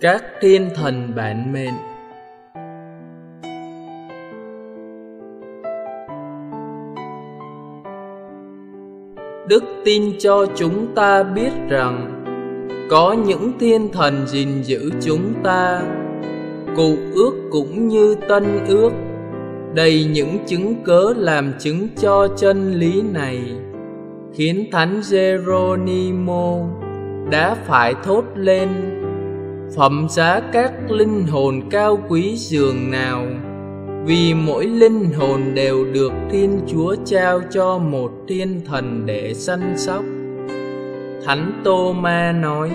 Các thiên thần bản mệnh. Đức tin cho chúng ta biết rằng có những thiên thần gìn giữ chúng ta. Cựu ước cũng như tân ước đầy những chứng cớ làm chứng cho chân lý này, khiến Thánh Geronimo đã phải thốt lên: phẩm giá các linh hồn cao quý dường nào, vì mỗi linh hồn đều được Thiên Chúa trao cho một thiên thần để săn sóc. Thánh Tô-ma nói: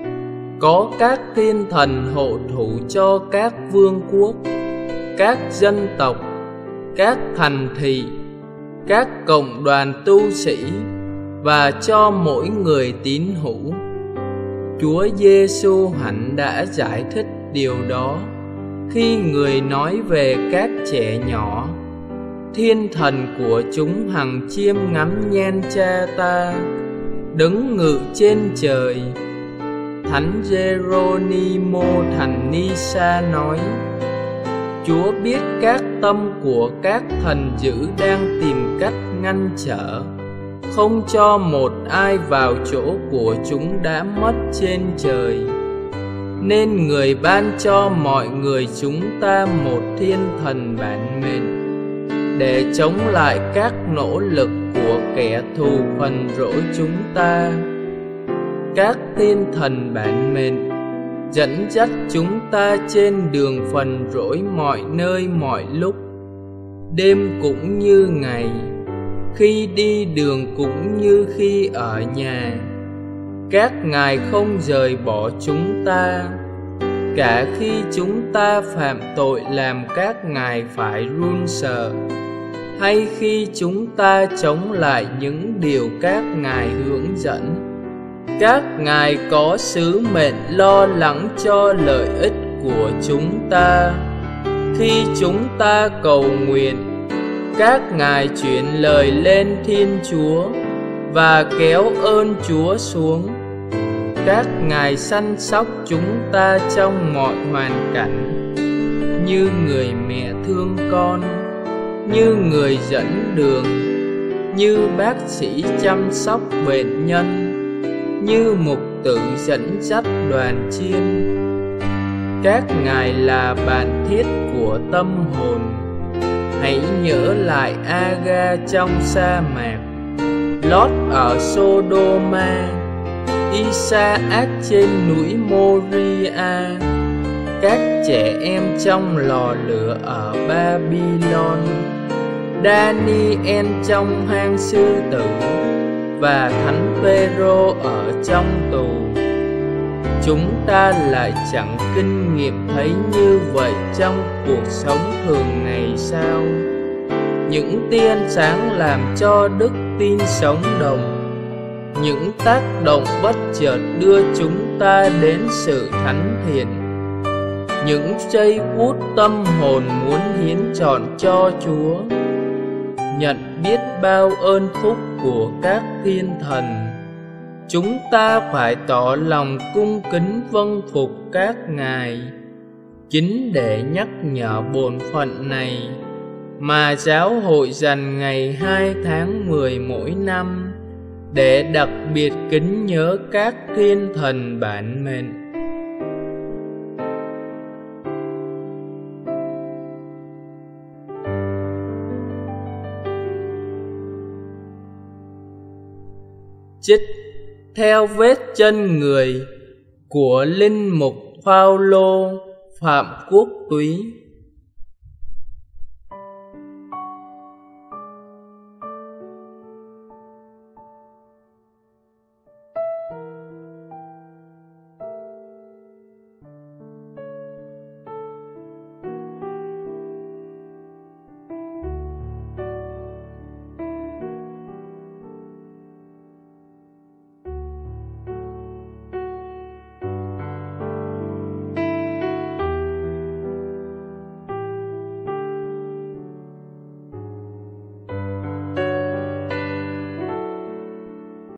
có các thiên thần hộ thủ cho các vương quốc, các dân tộc, các thành thị, các cộng đoàn tu sĩ và cho mỗi người tín hữu. Chúa Giêsu hẳn đã giải thích điều đó khi Người nói về các trẻ nhỏ: thiên thần của chúng hằng chiêm ngắm nhan Cha ta đứng ngự trên trời. Thánh Geronimo thành Nisa nói: Chúa biết các tâm của các thần dữ đang tìm cách ngăn trở, không cho một ai vào chỗ của chúng đã mất trên trời, nên Người ban cho mọi người chúng ta một thiên thần bản mệnh để chống lại các nỗ lực của kẻ thù phần rỗi chúng ta. Các thiên thần bản mệnh dẫn dắt chúng ta trên đường phần rỗi mọi nơi mọi lúc, đêm cũng như ngày, khi đi đường cũng như khi ở nhà. Các ngài không rời bỏ chúng ta, cả khi chúng ta phạm tội làm các ngài phải run sợ, hay khi chúng ta chống lại những điều các ngài hướng dẫn. Các ngài có sứ mệnh lo lắng cho lợi ích của chúng ta. Khi chúng ta cầu nguyện, các ngài chuyển lời lên Thiên Chúa và kéo ơn Chúa xuống. Các ngài săn sóc chúng ta trong mọi hoàn cảnh, như người mẹ thương con, như người dẫn đường, như bác sĩ chăm sóc bệnh nhân, như mục tử dẫn dắt đoàn chiên. Các ngài là bạn thiết của tâm hồn. Hãy nhớ lại Aga trong sa mạc, Lót ở Sodoma, Isaac trên núi Moria, các trẻ em trong lò lửa ở Babylon, Daniel trong hang sư tử và Thánh Phêrô ở trong tù. Chúng ta lại chẳng kinh nghiệm thấy như vậy trong cuộc sống thường ngày sao? Những tia ánh sáng làm cho đức tin sống động, những tác động bất chợt đưa chúng ta đến sự thánh thiện, những giây phút tâm hồn muốn hiến trọn cho Chúa, nhận biết bao ơn phúc của các thiên thần. Chúng ta phải tỏ lòng cung kính vâng phục các ngài. Chính để nhắc nhở bổn phận này mà giáo hội dành ngày 2 tháng 10 mỗi năm để đặc biệt kính nhớ các thiên thần bản mệnh. Trích theo vết chân người của linh mục Phao-lô Phạm Quốc Túy.